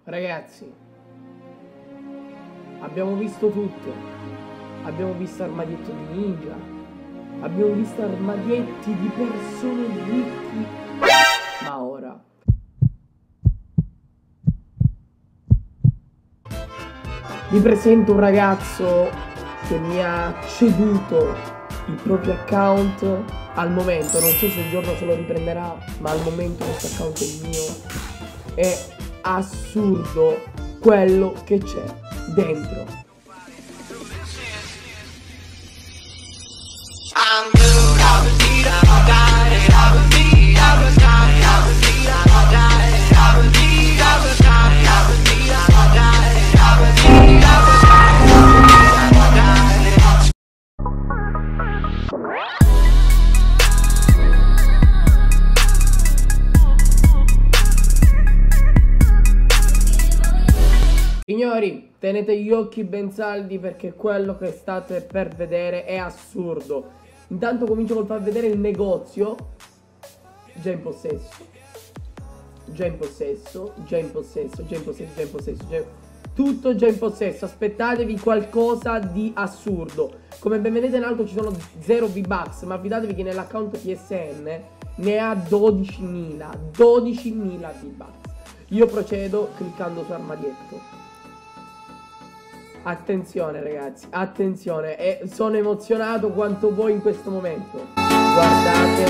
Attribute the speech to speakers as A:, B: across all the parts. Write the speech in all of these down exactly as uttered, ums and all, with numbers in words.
A: Ragazzi, abbiamo visto tutto. Abbiamo visto armadietto di ninja, abbiamo visto armadietti di persone ricchi, ma ora vi presento un ragazzo che mi ha ceduto il proprio account. Al momento, non so se un giorno se lo riprenderà, ma al momento questo account è il mio. È assurdo quello che c'è dentro. Signori, tenete gli occhi ben saldi perché quello che state per vedere è assurdo. Intanto comincio col far vedere il negozio. Già in possesso. Già in possesso. Già in possesso. Già in possesso. Già in possesso. Già... Tutto già in possesso. Aspettatevi qualcosa di assurdo. Come ben vedete in alto ci sono zero V-Bucks, ma fidatevi che nell'account P S N ne ha dodicimila. dodicimila V-Bucks. Io procedo cliccando su armadietto. Attenzione ragazzi, attenzione, e sono emozionato quanto voi in questo momento. Guardate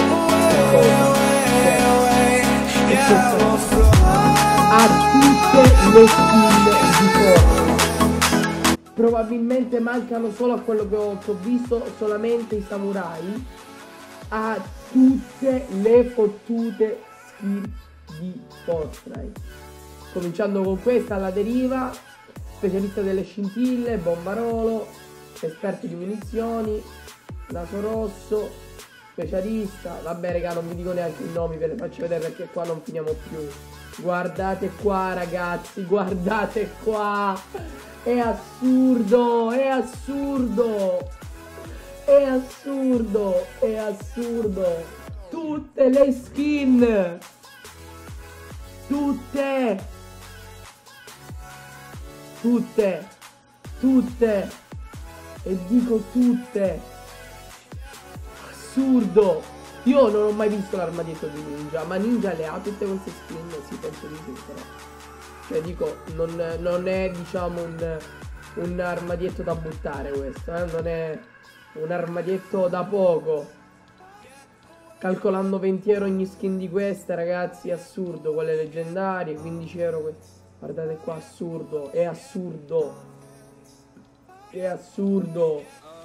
A: ha tutte le skin di Fortnite. Probabilmente mancano solo a quello che ho, che ho visto solamente i samurai. Ha tutte le fottute skin di Fortnite. Cominciando con questa alla deriva. Specialista delle scintille, bombarolo, esperto di munizioni, naso rosso, specialista. Vabbè raga, non vi dico neanche i nomi, ve le faccio vedere perché qua non finiamo più. Guardate qua ragazzi, guardate qua. È assurdo, è assurdo. È assurdo, è assurdo. Tutte le skin. Tutte. Tutte, tutte, e dico tutte. Assurdo. Io non ho mai visto l'armadietto di Ninja, ma Ninja le ha tutte queste skin, si penso di sì, però. Cioè dico, non, non è diciamo un, un armadietto da buttare questo, eh? Non è un armadietto da poco. Calcolando venti euro ogni skin di queste, ragazzi, assurdo. Quelle leggendarie, quindici euro queste. Guardate qua, assurdo, è assurdo. È assurdo.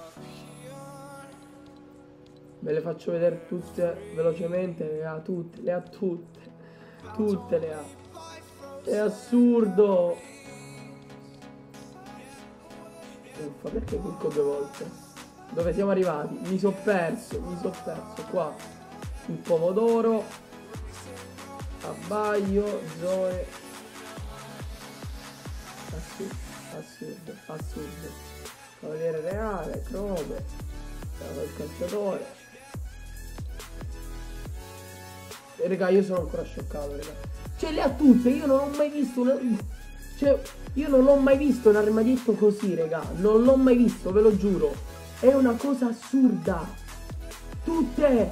A: Ve le faccio vedere tutte velocemente. Le ha tutte, le ha tutte. Tutte le ha. È assurdo. Uffa, perché clicco due volte? Dove siamo arrivati? Mi sono perso, mi sono perso. Qua il pomodoro. Abbaio, Zoe. Assurdo, assurdo. Cavaliere reale, Crome, il calciatore. E raga, io sono ancora scioccato, raga. Cioè le ha tutte, io non ho mai visto una... Cioè, io non ho mai visto un armadietto così, raga. Non l'ho mai visto, ve lo giuro. È una cosa assurda. Tutte.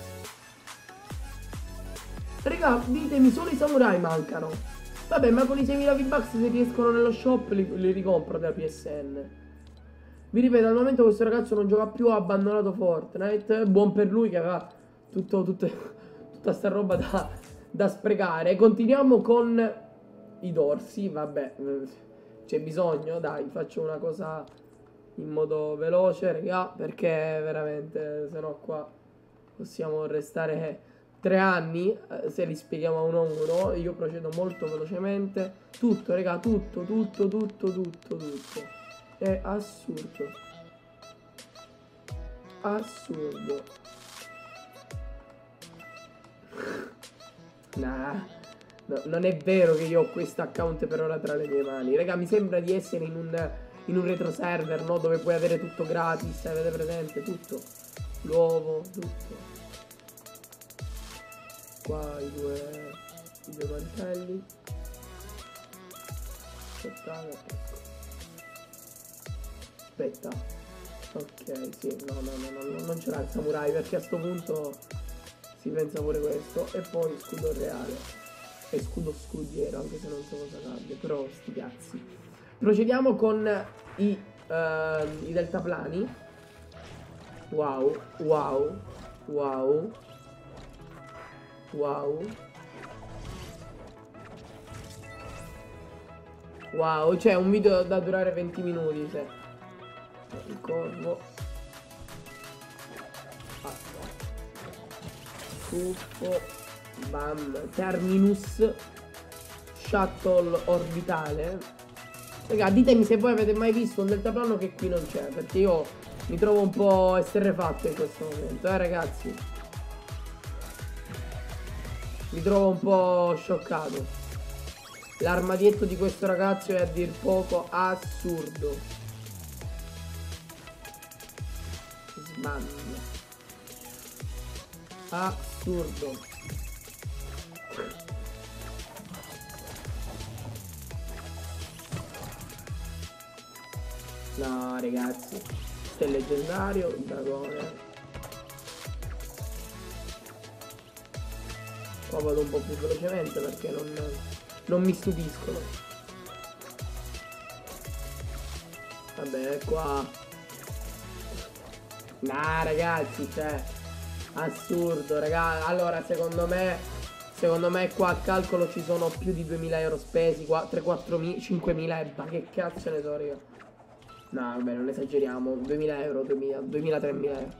A: Raga, ditemi, solo i samurai mancano. Vabbè, ma con i seimila V-Bucks se riescono nello shop li, li ricompro da P S N. Vi ripeto, al momento questo ragazzo non gioca più, ha abbandonato Fortnite. Buon per lui che aveva tutto, tutte, tutta sta roba da, da sprecare. Continuiamo con i dorsi, vabbè, c'è bisogno, dai, faccio una cosa in modo veloce, raga, perché veramente, se no qua possiamo restare... Tre anni, eh, se li spieghiamo a uno a uno. Io procedo molto velocemente. Tutto, raga, tutto, tutto, tutto, tutto, tutto. È assurdo. Assurdo. Nah, no, non è vero che io ho questo account per ora tra le mie mani. Raga, mi sembra di essere in un, in un retro server, no? Dove puoi avere tutto gratis, avete presente? Tutto. L'uovo, tutto. Qua i due, i due mantelli. Aspettate, ecco. Aspetta. Ok, sì, no, no, no, no, non ce l'ha il samurai, perché a sto punto si pensa pure questo. E poi scudo reale. E scudo scudiero, anche se non so cosa cambia, però sti cazzi. Procediamo con i, uh, i deltaplani. Wow, wow, wow, wow. Wow, c'è un video da durare venti minuti, se. Il corvo. Ah. Tuffo. Bam. Terminus. Shuttle orbitale. Raga, ditemi se voi avete mai visto un deltaplano che qui non c'è, perché io mi trovo un po' esterrefatto in questo momento, eh ragazzi. Mi trovo un po' scioccato. L'armadietto di questo ragazzo è a dir poco assurdo. Sbam. Assurdo. No ragazzi, questo è leggendario, il dragone. Qua vado un po' più velocemente perché non... non mi stupiscono. Vabbè, qua. Nah, ragazzi, cioè. Assurdo, raga. Allora, secondo me. Secondo me qua a calcolo ci sono più di duemila euro spesi. tre, quattro, cinquemila e ma che cazzo ne so, raga. No, vabbè, non esageriamo. duemila euro, duemila, duemila, tremila euro.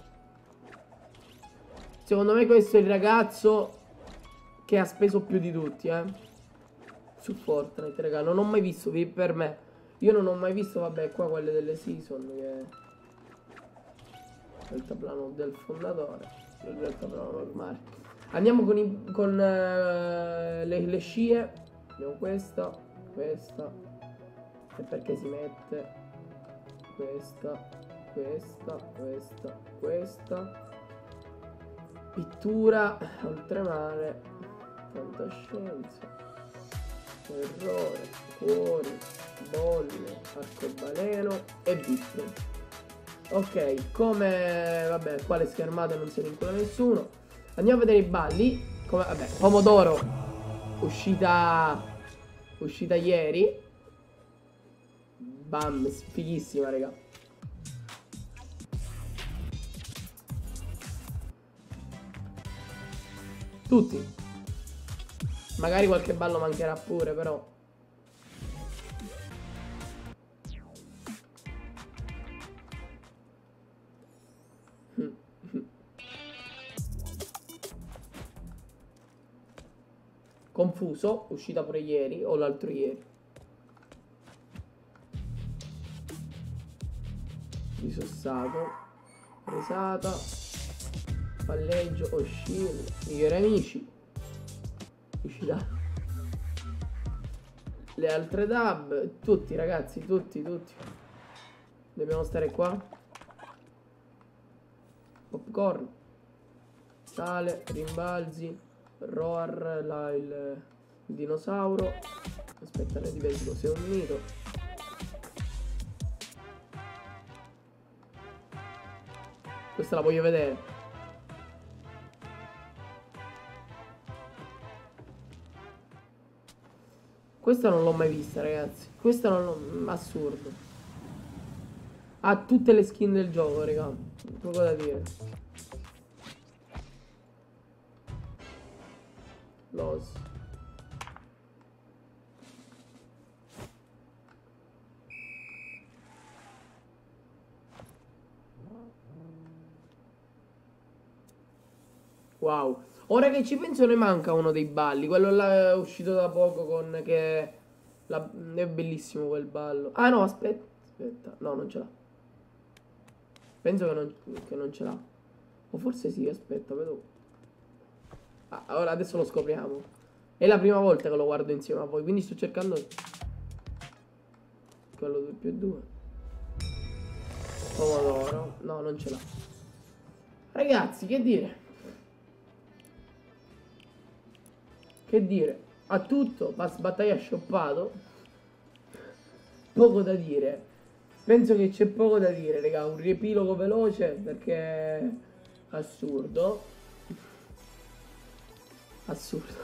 A: Secondo me questo è il ragazzo che ha speso più di tutti, eh. Su Fortnite, raga, non ho mai visto, per me, io non ho mai visto, vabbè, qua quelle delle season, che è il tablano del fondatore, il tablano normale. Andiamo con, i, con uh, le, le scie, abbiamo questa, questa, e perché si mette, questa, questa, questa, questa, pittura, oltremare, fantascienza. Errore, cuori, bolle, arcobaleno e vitto. Ok, come... vabbè, qua le schermate non se ne incula nessuno. Andiamo a vedere i balli. Come, vabbè, pomodoro. Uscita... uscita ieri. Bam, fighissima, raga. Tutti. Magari qualche ballo mancherà pure, però. Confuso, uscita pure ieri o l'altro ieri. Disossato. Risata. Palleggio, oscillo. Migliori amici. Uscita. Le altre dub. Tutti ragazzi, tutti, tutti. Dobbiamo stare qua. Popcorn. Sale, rimbalzi. Roar, là il, il dinosauro. Aspetta, ne dimentico, sei un mito. Questa la voglio vedere. Questa non l'ho mai vista, ragazzi. Questa non l'ho... assurdo. Ha tutte le skin del gioco, raga. Poco da dire. Los. Wow. Ora che ci penso ne manca uno dei balli. Quello là è uscito da poco con che... La... è bellissimo quel ballo. Ah no, aspetta. Aspetta. No, non ce l'ha. Penso che non, che non ce l'ha. O forse sì, aspetta, vedo. Ah, ora adesso lo scopriamo. È la prima volta che lo guardo insieme a voi, quindi sto cercando quello due più due. Pomodoro. No, non ce l'ha. Ragazzi, che dire? Che dire? Ha tutto, battaglia shoppato. poco da dire. Penso che c'è poco da dire, raga. Un riepilogo veloce perché assurdo. Assurdo.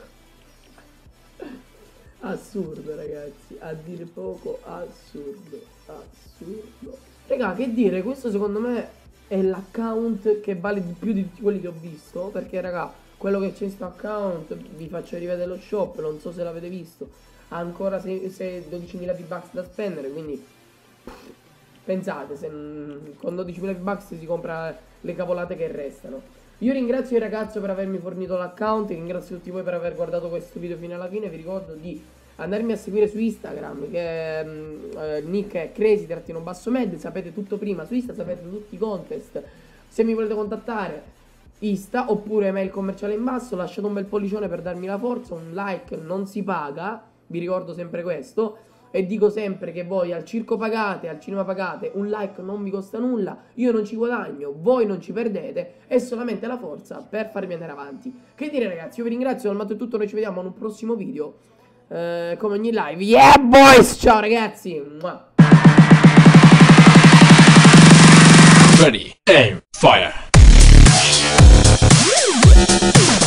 A: Assurdo, ragazzi. A dire poco, assurdo. Assurdo. Raga, che dire, questo secondo me è l'account che vale di più di tutti quelli che ho visto. Perché, raga, quello che c'è in sto account, vi faccio rivedere lo shop, non so se l'avete visto, ha ancora dodicimila V-Bucks da spendere, quindi pensate, se con dodicimila V-Bucks si compra le cavolate che restano. Io ringrazio il ragazzo per avermi fornito l'account, ringrazio tutti voi per aver guardato questo video fino alla fine, vi ricordo di andarmi a seguire su Instagram, che eh, il nick è crazy-med, sapete tutto prima su Insta, sapete tutti i contest. Se mi volete contattare, Insta oppure mail commerciale in basso, lasciate un bel pollicione per darmi la forza, un like non si paga, vi ricordo sempre questo, e dico sempre che voi al circo pagate, al cinema pagate, un like non vi costa nulla, io non ci guadagno, voi non ci perdete, è solamente la forza per farmi andare avanti. Che dire, ragazzi, io vi ringrazio, dal matto è tutto, noi ci vediamo in un prossimo video, eh, come ogni live. Yeah boys, ciao ragazzi. Mua.
B: Ready, aim, fire.